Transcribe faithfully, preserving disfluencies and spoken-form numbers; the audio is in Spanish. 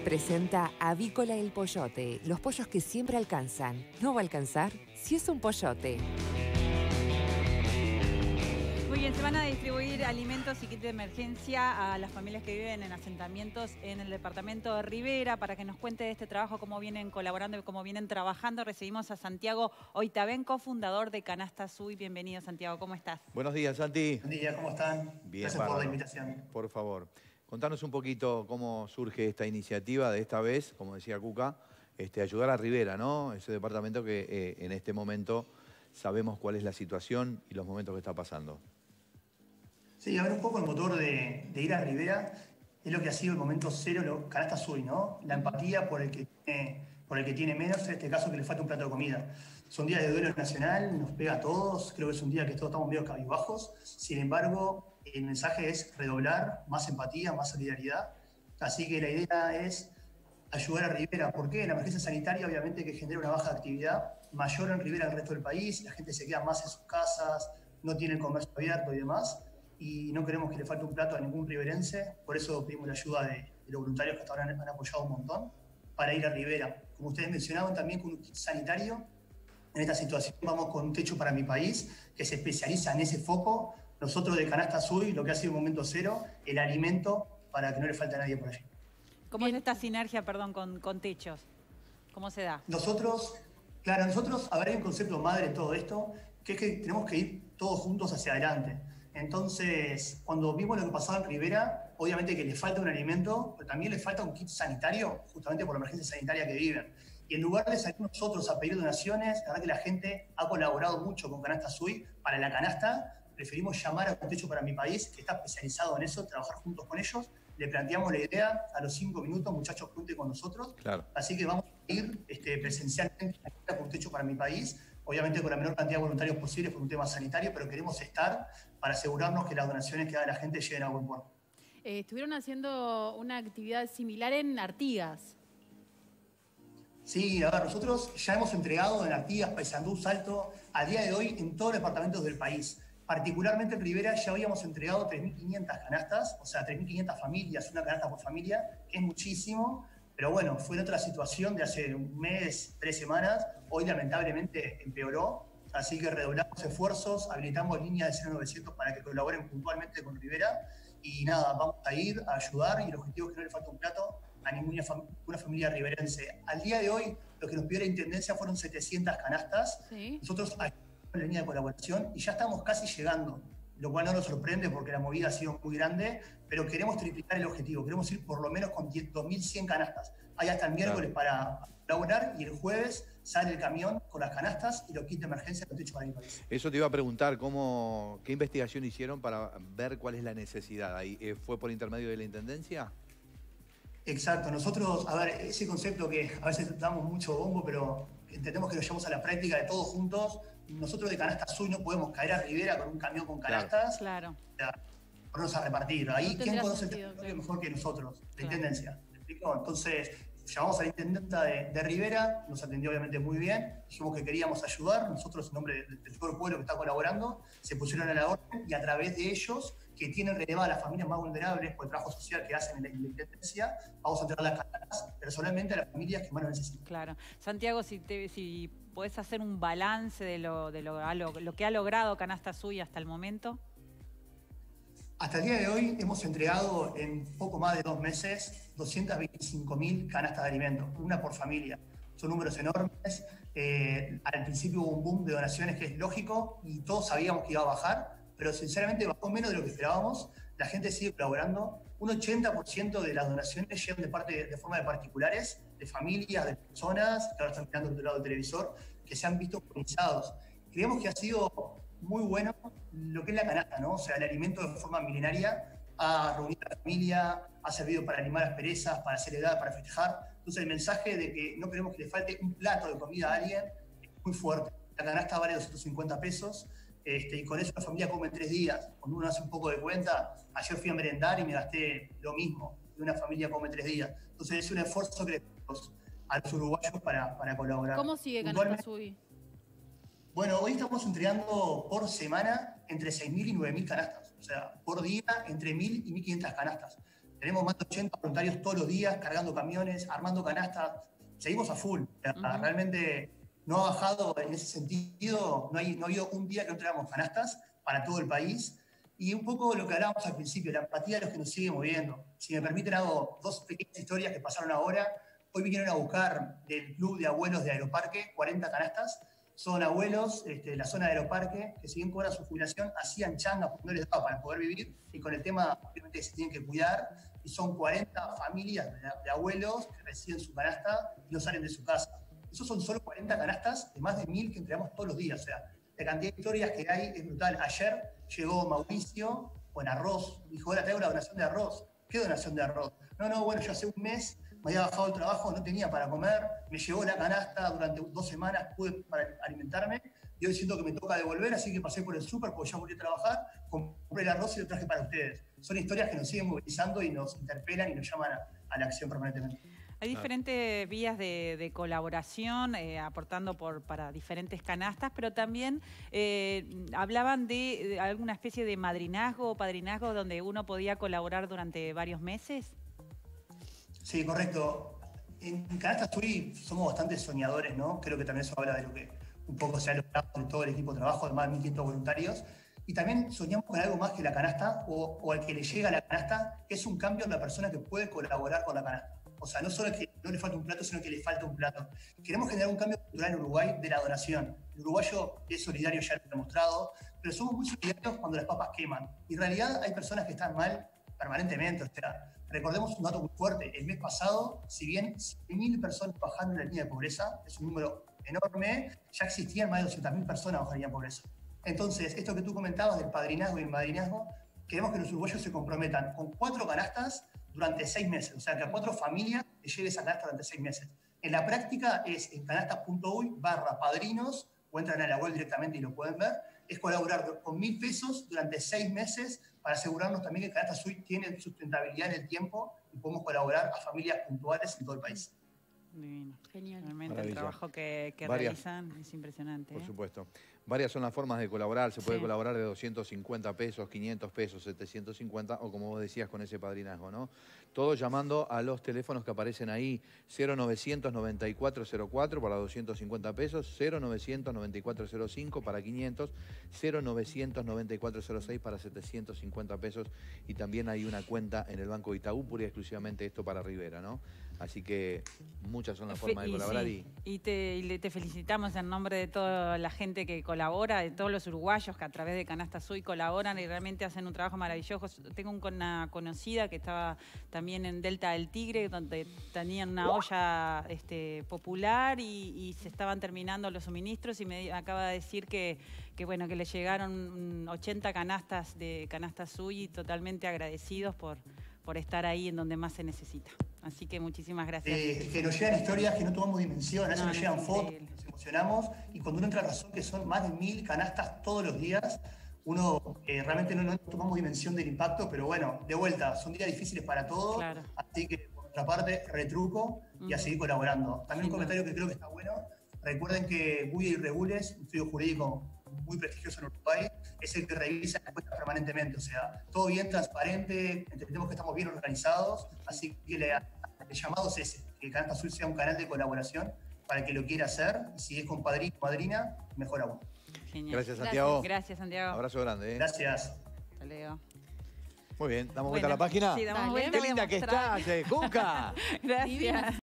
Presenta Avícola El Pollote, los pollos que siempre alcanzan. ¿No va a alcanzar? Si es un pollote. Muy bien, se van a distribuir alimentos y kits de emergencia a las familias que viven en asentamientos en el departamento de Rivera. Para que nos cuente de este trabajo, cómo vienen colaborando y cómo vienen trabajando, recibimos a Santiago Oitaben, cofundador de Canasta Sui. Bienvenido, Santiago, ¿cómo estás? Buenos días, Santi. Buen día, ¿cómo están? Bien, Gracias bárbaro. por la invitación. Por favor, contanos un poquito cómo surge esta iniciativa de esta vez, como decía Cuca, este, ayudar a Rivera, ¿no? Ese departamento que eh, en este momento sabemos cuál es la situación y los momentos que está pasando. Sí, a ver, un poco el motor de, de ir a Rivera es lo que ha sido el momento cero, lo, Canasta Sui, ¿no? La empatía por el, que tiene, por el que tiene menos, en este caso que le falta un plato de comida. Son días de duelo nacional, nos pega a todos, creo que es un día que todos estamos medio cabizbajos. Sin embargo, el mensaje es redoblar, más empatía, más solidaridad. Así que la idea es ayudar a Rivera. ¿Por qué? La emergencia sanitaria obviamente que genera una baja de actividad mayor en Rivera que en el resto del país, la gente se queda más en sus casas, no tiene el comercio abierto y demás, y no queremos que le falte un plato a ningún riverense, por eso pedimos la ayuda de, de los voluntarios que hasta ahora han, han apoyado un montón, para ir a Rivera. Como ustedes mencionaban también con un kit sanitario, en esta situación vamos con un techo para mi país, que se especializa en ese foco. Nosotros de Canasta Sui, lo que ha sido un momento cero, el alimento para que no le falte a nadie por allí. ¿Cómo es esta sinergia, perdón, con, con techos? ¿Cómo se da? Nosotros, claro, nosotros, a ver, hay un concepto madre en todo esto, que es que tenemos que ir todos juntos hacia adelante. Entonces, cuando vimos lo que pasaba en Rivera, obviamente que le falta un alimento, pero también le falta un kit sanitario, justamente por la emergencia sanitaria que viven. Y en lugar de salir nosotros a pedir donaciones, la verdad que la gente ha colaborado mucho con Canasta Sui para la canasta. Preferimos llamar a Un Techo para Mi País, que está especializado en eso, trabajar juntos con ellos. Le planteamos la idea, a los cinco minutos, muchachos, junten con nosotros. Claro. Así que vamos a ir este, presencialmente a Un Techo para Mi País, obviamente con la menor cantidad de voluntarios posible por un tema sanitario, pero queremos estar para asegurarnos que las donaciones que haga la gente lleguen a buen puerto. Eh, estuvieron haciendo una actividad similar en Artigas. Sí, a ver, nosotros ya hemos entregado en Artigas, Paysandú, Salto, a día de hoy en todos los departamentos del país. Particularmente en Rivera ya habíamos entregado tres mil quinientas canastas, o sea, tres mil quinientas familias, una canasta por familia, que es muchísimo, pero bueno, fue en otra situación de hace un mes, tres semanas, hoy lamentablemente empeoró, así que redoblamos esfuerzos, habilitamos líneas de cero novecientos para que colaboren puntualmente con Rivera, y nada, vamos a ir a ayudar, y el objetivo es que no le falte un plato a ninguna fam una familia riverense. Al día de hoy, lo que nos pidió la Intendencia fueron setecientas canastas. ¿Sí? Nosotros ayudamos en la línea de colaboración y ya estamos casi llegando, lo cual no nos sorprende porque la movida ha sido muy grande, pero queremos triplicar el objetivo, queremos ir por lo menos con dos mil cien canastas. Hay hasta el miércoles claro. para colaborar y el jueves sale el camión con las canastas y los kits de emergencia que techo para mi país. Eso te iba a preguntar, ¿cómo, ¿qué investigación hicieron para ver cuál es la necesidad? Ahí, ¿fue por intermedio de la Intendencia? Exacto, nosotros, a ver, ese concepto que a veces damos mucho bombo, pero entendemos que lo llevamos a la práctica de todos juntos. Nosotros de Canasta Sui no podemos caer a Rivera con un camión con canastas. Claro. Claro. Ponernos a repartir. Ahí, no ¿quién conoce sentido, el territorio mejor que nosotros? La claro. Intendencia. ¿Me explico? Entonces, llamamos a la Intendenta de, de Rivera, nos atendió obviamente muy bien, dijimos que queríamos ayudar, nosotros en nombre de, de todo el pueblo que está colaborando, se pusieron a la orden y a través de ellos, que tienen relevada a las familias más vulnerables por el trabajo social que hacen en la Intendencia, vamos a entregar las canastas personalmente a las familias que más lo necesitan. Claro. Santiago, si, te, si podés hacer un balance de lo, de lo, lo, lo que ha logrado Canasta Sui hasta el momento. Hasta el día de hoy hemos entregado en poco más de dos meses doscientas veinticinco mil canastas de alimentos, una por familia. Son números enormes. Eh, al principio hubo un boom de donaciones que es lógico y todos sabíamos que iba a bajar, pero sinceramente bajó menos de lo que esperábamos. La gente sigue colaborando. Un ochenta por ciento de las donaciones llegan de, parte, de forma de particulares, de familias, de personas que ahora están mirando del otro lado del televisor, que se han visto organizados. Creemos que ha sido muy bueno lo que es la canasta, ¿no? O sea, el alimento de forma milenaria ha reunido a la familia, ha servido para animar las perezas, para celebrar, para festejar. Entonces el mensaje de que no queremos que le falte un plato de comida a alguien es muy fuerte. La canasta vale doscientos cincuenta pesos este, y con eso la familia come en tres días. Cuando uno hace un poco de cuenta, ayer fui a merendar y me gasté lo mismo, y una familia come tres días. Entonces es un esfuerzo que le damos a los uruguayos para, para colaborar. ¿Cómo sigue Canasta Sui? Bueno, hoy estamos entregando por semana entre seis mil y nueve mil canastas. O sea, por día entre mil y mil quinientas canastas. Tenemos más de ochenta voluntarios todos los días, cargando camiones, armando canastas. Seguimos a full. O sea, uh-huh. Realmente no ha bajado en ese sentido. No, hay, no ha habido un día que no traigamos canastas para todo el país. Y un poco lo que hablábamos al principio, la empatía de los que nos siguen moviendo. Si me permiten, hago dos pequeñas historias que pasaron ahora. Hoy vinieron a buscar del Club de Abuelos de Aeroparque cuarenta canastas. Son abuelos este, de la zona de Aeroparque que, si bien cobran su jubilación, hacían changa porque no les daba para poder vivir. Y con el tema, obviamente, se tienen que cuidar. Y son cuarenta familias de, de abuelos que reciben su canasta y no salen de su casa. Esos son solo cuarenta canastas de más de mil que entregamos todos los días. O sea, la cantidad de historias que hay es brutal. Ayer llegó Mauricio con arroz. Dijo, ahora traigo una donación de arroz. ¿Qué donación de arroz? No, no, bueno, yo hace un mes me había bajado el trabajo, no tenía para comer, me llegó la canasta durante dos semanas, pude para alimentarme, y hoy siento que me toca devolver, así que pasé por el súper porque ya volví a trabajar, compré el arroz y lo traje para ustedes. Son historias que nos siguen movilizando y nos interpelan y nos llaman a, a la acción permanentemente. Hay diferentes vías de, de colaboración, eh, aportando por, para diferentes canastas, pero también eh, hablaban de, de alguna especie de madrinazgo o padrinazgo donde uno podía colaborar durante varios meses. Sí, correcto. En Canasta Suri somos bastante soñadores, ¿no? Creo que también eso habla de lo que un poco se ha logrado de todo el equipo de trabajo, de más de mil quinientos voluntarios. Y también soñamos con algo más que la canasta o, o al que le llega la canasta, que es un cambio en la persona que puede colaborar con la canasta. O sea, no solo que no le falta un plato, sino que le falta un plato. Queremos generar un cambio cultural en Uruguay de la donación. El uruguayo es solidario, ya lo he demostrado, pero somos muy solidarios cuando las papas queman. Y en realidad hay personas que están mal permanentemente. O sea, recordemos un dato muy fuerte. El mes pasado, si bien cien mil personas bajaron en la línea de pobreza, es un número enorme, ya existían más de doscientas mil personas bajo la línea de pobreza. Entonces, esto que tú comentabas del padrinazgo y el madrinazgo, queremos que los uruguayos se comprometan con cuatro canastas durante seis meses. O sea, que a cuatro familias les llegue esa canasta durante seis meses. En la práctica es en canastas punto uy barra padrinos, o entran a la web directamente y lo pueden ver, es colaborar con mil pesos durante seis meses para asegurarnos también que Canastas Uy tiene sustentabilidad en el tiempo y podemos colaborar a familias puntuales en todo el país. Divino. Genial. Realmente Maravilla. el trabajo que, que Varias. realizan es impresionante. Por ¿eh? supuesto. Varias son las formas de colaborar. Se puede Sí. colaborar de doscientos cincuenta pesos, quinientos pesos, setecientos cincuenta o como vos decías con ese padrinazgo, ¿no? Todo llamando a los teléfonos que aparecen ahí. cero novecientos noventa y cuatro cero cuatro para doscientos cincuenta pesos, cero novecientos noventa y cuatro cero cinco para quinientos, cero novecientos noventa y cuatro cero seis para setecientos cincuenta pesos y también hay una cuenta en el Banco Itaú, pura y exclusivamente esto para Rivera, ¿no? Así que muchas son las formas de colaborar. Y, y... y, te, y te felicitamos en nombre de toda la gente que colabora, de todos los uruguayos que a través de Canastas Uy colaboran y realmente hacen un trabajo maravilloso. Tengo una conocida que estaba también en Delta del Tigre, donde tenían una olla este, popular y, y se estaban terminando los suministros y me acaba de decir que, que, bueno, que le llegaron ochenta canastas de Canastas Uy y totalmente agradecidos por, por estar ahí en donde más se necesita. Así que muchísimas gracias. Eh, que nos llegan historias que no tomamos dimensión, a veces No, nos no, llegan es fotos, increíble. nos emocionamos y cuando uno entra a razón que son más de mil canastas todos los días, uno eh, realmente no, no tomamos dimensión del impacto, pero bueno, de vuelta, son días difíciles para todos, Claro. así que por nuestra parte, retruco y a Ujú. seguir colaborando. También Sin un comentario que creo que está bueno, recuerden que Buya y Regules, un estudio jurídico muy prestigioso en Uruguay, es el que revisa las cuentas permanentemente, o sea, todo bien transparente, entendemos que estamos bien organizados, así que le, el llamado es ese, que Canastas Uy sea un canal de colaboración para el que lo quiera hacer, y si es con padrino o madrina, mejor aún. Genial. Gracias, Santiago. Gracias, Santiago. Abrazo grande. ¿eh? Gracias. Hasta luego. Muy bien, ¿damos Bueno, vuelta a la página? sí, damos Dale. vuelta. ¡Qué voy a linda que mostrar. estás, eh, Cuca! Gracias. Divina.